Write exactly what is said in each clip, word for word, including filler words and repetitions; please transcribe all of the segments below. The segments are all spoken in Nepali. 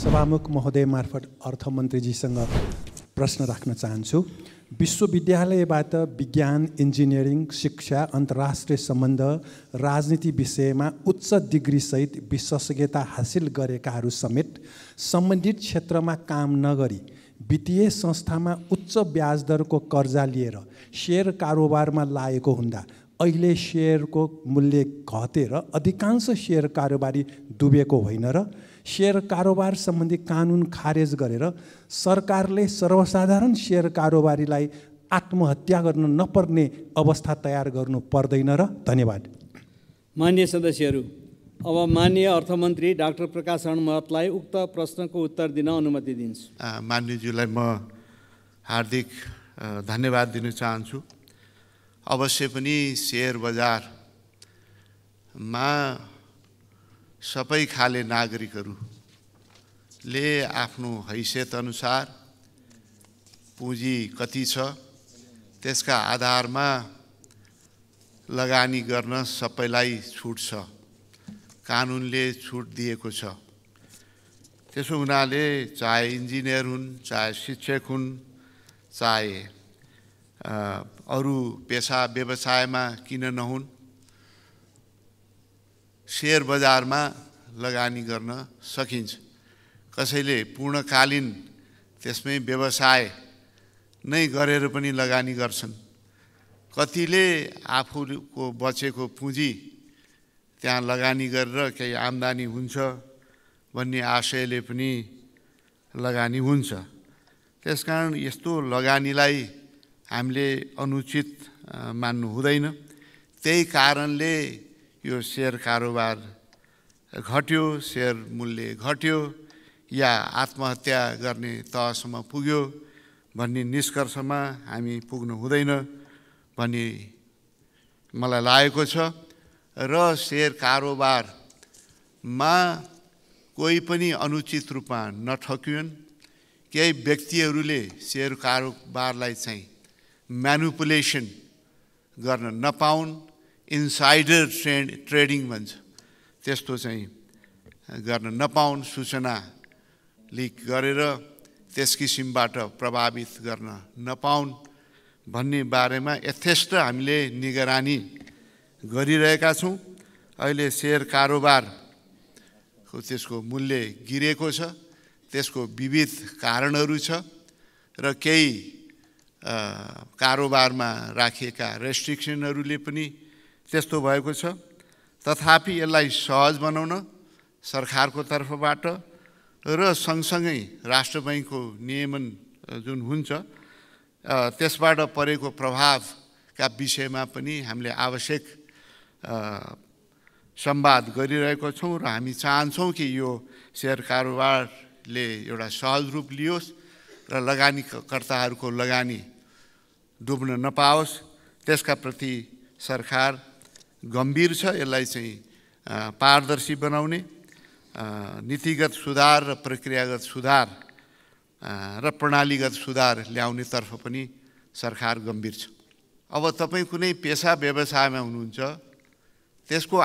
सभामुख महोदय मार्फत अर्थमन्त्रीजीसँग प्रश्न राख्न चाहन्छु। विश्वविद्यालयबाट विज्ञान, इन्जिनियरिङ, शिक्षा, अन्तर्राष्ट्रिय सम्बन्ध, राजनीति विषयमा उच्च डिग्रीसहित विशेषज्ञता हासिल गरेकाहरू समेत सम्बन्धित क्षेत्रमा काम नगरी वित्तीय संस्थामा उच्च ब्याज दरको कर्जा लिएर सेयर कारोबारमा लागेको हुँदा अहिले सेयरको मूल्य घटेर अधिकांश सेयर कारोबारी डुबेको होइन र सेयर कारोबार सम्बन्धी कानुन खारेज गरेर सरकारले सर्वसाधारण सेयर कारोबारीलाई आत्महत्या गर्न नपर्ने अवस्था तयार गर्नु पर्दैन र? धन्यवाद। मान्य सदस्यहरू, अब माननीय अर्थमन्त्री डाक्टर प्रकाश शरण महतलाई उक्त प्रश्नको उत्तर दिन अनुमति दिन्छु। मान्यज्यूलाई म हार्दिक धन्यवाद दिन चाहन्छु। अवश्य पनि सेयर बजारमा सबै खाले नागरिकहरूले आफ्नो हैसियत अनुसार पुँजी कति छ त्यसका आधारमा लगानी गर्न सबैलाई छुट छ, कानुनले छुट दिएको छ। त्यसो हुनाले चाहे इन्जिनियर हुन्, चाहे शिक्षक हुन्, चाहे अरू पेसा व्यवसायमा किन नहुन्, सेयर बजारमा लगानी गर्न सकिन्छ। कसैले पूर्णकालीन त्यसमै व्यवसाय नै गरेर पनि लगानी गर्छन्। कतिले आफूको बचेको पुँजी त्यहाँ लगानी गरेर केही आम्दानी हुन्छ भन्ने आशयले पनि लगानी हुन्छ। त्यसकारण यस्तो लगानीलाई हामीले अनुचित मान्नु हुँदैन। त्यही कारणले यो सेयर कारोबार घट्यो, सेयर मूल्य घट्यो या आत्महत्या गर्ने तहसम्म पुग्यो भन्ने निष्कर्षमा हामी पुग्नु हुँदैन भन्ने मलाई लागेको छ। र सेयर कारोबारमा कोही पनि अनुचित रूपमा नठकियोन्, केही व्यक्तिहरूले सेयर कारोबारलाई चाहिँ म्यानुपुलेसन गर्न नपाउन्, इन्साइडर ट्रेड ट्रेडिङ भन्छ त्यस्तो चाहिँ गर्न नपाउन्, सूचना लिक गरेर त्यस किसिमबाट प्रभावित गर्न नपाउन् भन्ने बारेमा यथेष्ट हामीले निगरानी गरिरहेका छौँ। अहिले सेयर कारोबारको त्यसको मूल्य गिरेको छ, त्यसको विविध कारणहरू छ र केही कारोबारमा राखिएका रेस्ट्रिक्सनहरूले पनि त्यस्तो भएको छ। तथापि यसलाई सहज बनाउन सरकारको तर्फबाट र सँगसँगै राष्ट्र बैङ्कको नियमन जुन हुन्छ त्यसबाट परेको प्रभावका विषयमा पनि हामीले आवश्यक संवाद गरिरहेको छौँ र हामी चाहन्छौँ कि यो सेयर कारोबारले एउटा सहज रूप लियोस् र लगानीकर्ताहरूको लगानी डुब्न नपाओस्, त्यसका प्रति सरकार गम्भीर छ। यसलाई चाहिँ पारदर्शी बनाउने, नीतिगत सुधार र प्रक्रियागत सुधार र प्रणालीगत सुधार ल्याउनेतर्फ पनि सरकार गम्भीर छ। अब तपाईँ कुनै पेसा व्यवसायमा हुनुहुन्छ, त्यसको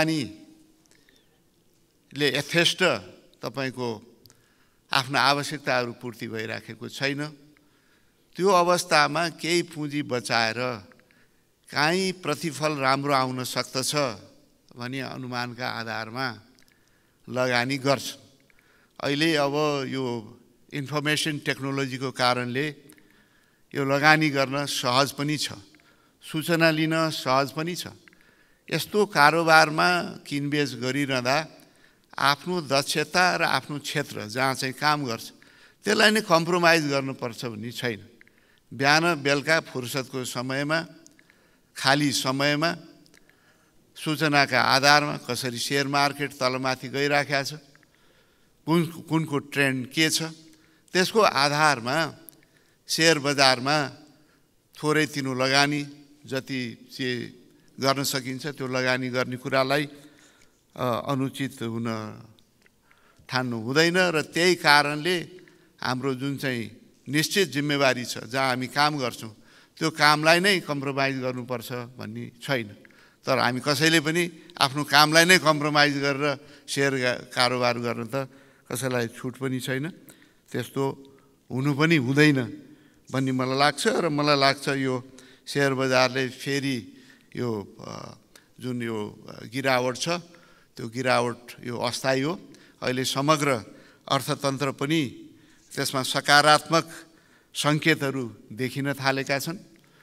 आम्दानीले यथेष्ट तपाईँको आफ्ना आवश्यकताहरू पूर्ति भइराखेको छैन। त्यो अवस्थामा केही पुँजी बचाएर काहीँ प्रतिफल राम्रो आउन सक्दछ भन्ने अनुमानका आधारमा लगानी गर्छ। अहिले अब यो इन्फर्मेसन टेक्नोलोजीको कारणले यो लगानी गर्न सहज पनि छ, सूचना लिन सहज पनि छ। यस्तो कारोबारमा किनबेच गरिरहँदा आफ्नो दक्षता र आफ्नो क्षेत्र जहाँ चाहिँ काम गर्छ त्यसलाई नै कम्प्रोमाइज गर्नुपर्छ भन्ने छैन। बिहान बेलुका फुर्सदको समयमा, खाली समयमा सूचनाका आधारमा कसरी सेयर मार्केट तलमाथि गइराखेको छ, कुन कुनको ट्रेन्ड के छ, त्यसको आधारमा सेयर बजारमा थोरै तिनो लगानी जति चाहिँ गर्न सकिन्छ त्यो लगानी गर्ने कुरालाई अनुचित हुन ठान्नु हुँदैन। र त्यही कारणले हाम्रो जुन चाहिँ निश्चित जिम्मेवारी छ, जहाँ हामी काम गर्छौँ त्यो कामलाई नै कम्प्रोमाइज गर्नुपर्छ भन्ने छैन। तर हामी कसैले पनि आफ्नो कामलाई नै कम्प्रोमाइज गरेर सेयर कारोबार गर्न त कसैलाई छुट पनि छैन, त्यस्तो हुनु पनि हुँदैन भन्ने मलाई लाग्छ। र मलाई लाग्छ यो सेयर बजारले फेरि यो जुन यो गिरावट छ त्यो गिरावट यो अस्थायी हो। अहिले समग्र अर्थतन्त्र पनि त्यसमा सकारात्मक सङ्केतहरू देखिन थालेका छन्।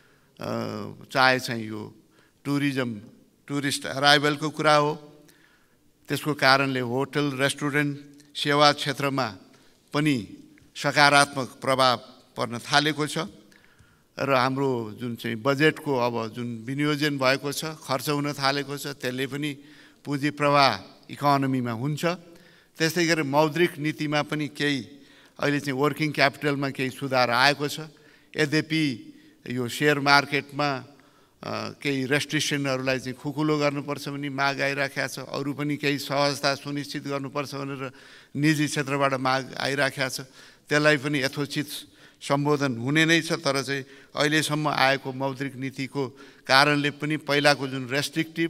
चाहे चाहिँ यो टुरिज्म टुरिस्ट अराइभलको कुरा हो, त्यसको कारणले होटल रेस्टुरेन्ट सेवा क्षेत्रमा पनि सकारात्मक प्रभाव पर्न थालेको छ। र हाम्रो जुन चाहिँ बजेटको अब जुन विनियोजन भएको छ, खर्च हुन थालेको छ, त्यसले पनि पुँजी प्रवाह इकोनोमीमा हुन्छ। त्यस्तै गरी मौद्रिक नीतिमा पनि केही अहिले चाहिँ वर्किङ क्यापिटलमा केही सुधार आएको छ। यद्यपि यो सेयर मार्केटमा केही रेस्ट्रिक्सनहरूलाई चाहिँ खुकुलो गर्नुपर्छ भन्ने माग आइराखेको छ। अरू पनि केही सहजता सुनिश्चित गर्नुपर्छ भनेर निजी क्षेत्रबाट माग आइराखेको छ। त्यसलाई पनि यथोचित सम्बोधन हुने नै छ। तर चाहिँ अहिलेसम्म आएको मौद्रिक नीतिको कारणले पनि पहिलाको जुन रेस्ट्रिक्टिभ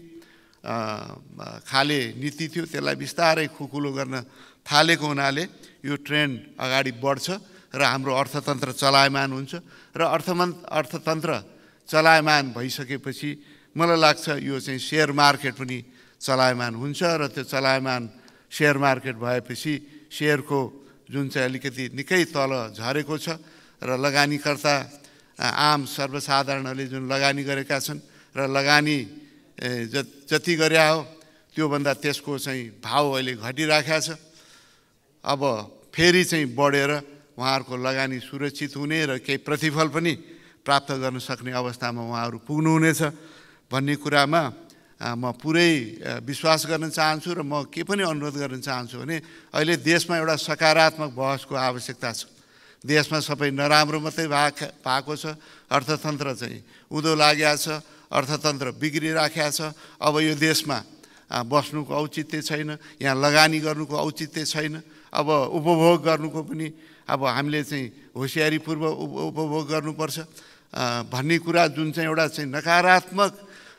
खाले नीति थियो त्यसलाई बिस्तारै खुकुलो गर्न थालेको हुनाले यो ट्रेन्ड अगाडि बढ्छ र हाम्रो अर्थतन्त्र चलायमान हुन्छ। र अर्थमन् अर्थतन्त्र चलायमान भइसकेपछि मलाई लाग्छ यो चाहिँ सेयर मार्केट पनि चलायमान हुन्छ। र त्यो चलायमान सेयर मार्केट भएपछि सेयरको जुन चाहिँ अलिकति निकै तल झरेको छ र लगानीकर्ता आम सर्वसाधारणले जुन लगानी गरेका छन् र लगानी जति गरे हो त्योभन्दा त्यसको चाहिँ भाउ अहिले घटिराखेको छ। अब फेरि चाहिँ बढेर उहाँहरूको लगानी सुरक्षित हुने र केही प्रतिफल पनि प्राप्त गर्न सक्ने अवस्थामा उहाँहरू पुग्नुहुनेछ भन्ने कुरामा म पुरै विश्वास गर्न चाहन्छु। र म के पनि अनुरोध गर्न चाहन्छु भने अहिले देशमा एउटा सकारात्मक बहसको आवश्यकता छ। देशमा सबै नराम्रो मात्रै भएको छ, अर्थतन्त्र चाहिँ उँधो लागेको छ, अर्थतन्त्र बिग्रिराखेको छ। अब यो देशमा बस्नुको औचित्य छैन, यहाँ लगानी गर्नुको औचित्य छैन। अब उपभोग गर्नुको पनि अब हामीले चाहिँ होसियारीपूर्वक उपभोग गर्नुपर्छ भन्ने कुरा जुन चाहिँ एउटा चाहिँ नकारात्मक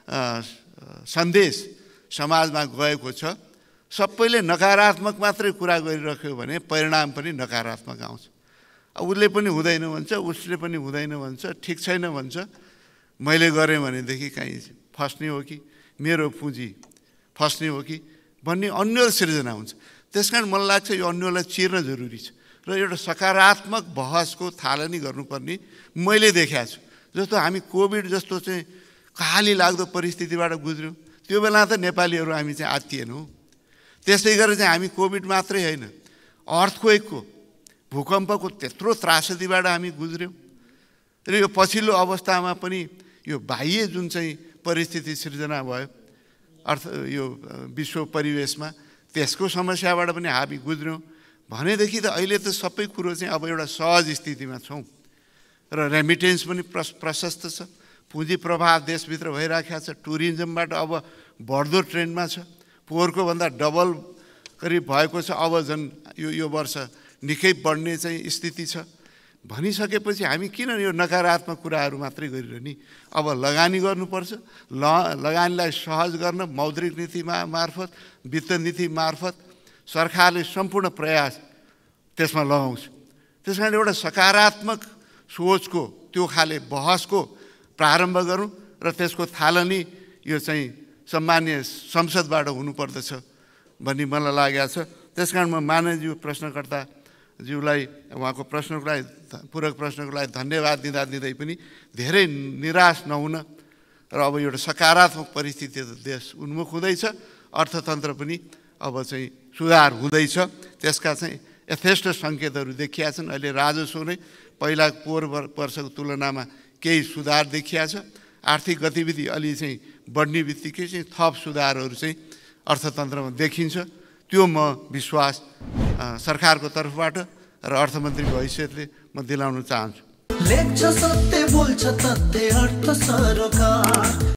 सन्देश समाजमा गएको छ। सबैले नकारात्मक मात्रै कुरा गरिराख्यो भने परिणाम पनि नकारात्मक आउँछ। उसले पनि हुँदैन भन्छ, उसले पनि हुँदैन भन्छ, ठिक छैन भन्छ, मैले गरेँ भनेदेखि कहीँ फस्ने हो कि मेरो पुँजी फस्ने हो कि भन्ने अन्यल सृजना हुन्छ। त्यस कारण मलाई लाग्छ यो अन्यललाई चिर्न जरुरी छ र एउटा सकारात्मक बहसको थालनी गर्नुपर्ने मैले देखेको छु। जस्तो हामी कोभिड जस्तो चाहिँ खाली लाग्दो परिस्थितिबाट गुज्र्यौँ, त्यो बेला त नेपालीहरू हामी चाहिँ आत्तिएनौँ। त्यसै गरेर चाहिँ हामी कोभिड मात्रै होइन, अर्थक्वेकको भूकम्पको त्यत्रो त्रासदीबाट हामी गुज्र्यौँ। र यो पछिल्लो अवस्थामा पनि यो बाह्य जुन चाहिँ परिस्थिति सृजना भयो अर्थ यो विश्व परिवेशमा, त्यसको समस्याबाट पनि हामी गुज्र्यौँ भनेदेखि त अहिले त सबै कुरो चाहिँ अब एउटा सहज स्थितिमा छौँ। र रेमिटेन्स पनि प्रशस्त छ, पुँजी प्रवाह देशभित्र भइराखेको छ, टुरिज्मबाट अब बढ्दो ट्रेन्डमा छ, पोहोरको भन्दा डबल करिब भएको छ। अब झन् यो यो वर्ष निकै बढ्ने चाहिँ स्थिति छ भनिसकेपछि हामी किन यो नकारात्मक कुराहरू मात्रै गरिरहने? अब लगानी गर्नुपर्छ। ल लगानीलाई सहज गर्न मौद्रिक नीति मार्फत, वित्त नीति मार्फत सरकारले सम्पूर्ण प्रयास त्यसमा लगाउँछ। त्यस कारण एउटा सकारात्मक सोचको त्यो खाले बहसको प्रारम्भ गरौँ र त्यसको थालनी यो चाहिँ सम्मान्य संसदबाट हुनुपर्दछ भन्ने मलाई लागेको छ। त्यस कारण म माननीय प्रश्नकर्ता ज्यूलाई उहाँको प्रश्नको लागि पूरक प्रश्नको लागि धन्यवाद दिँदा दिँदै पनि धेरै निराश नहुन र अब एउटा सकारात्मक परिस्थिति देश उन्मुख हुँदैछ, अर्थतन्त्र पनि अब चाहिँ सुधार हुँदैछ। त्यसका चाहिँ यथेष्ट सङ्केतहरू देखिया छन्। अहिले राजस्व नै पहिला पोहोर वर्षको तुलनामा केही सुधार देखिया छ। आर्थिक गतिविधि अलि चाहिँ बढ्ने बित्तिकै चाहिँ थप सुधारहरू चाहिँ अर्थतन्त्रमा देखिन्छ। त्यो म विश्वास सरकारको तर्फबाट र अर्थमन्त्रीको हैसियतले म दिलाउन चाहन्छु।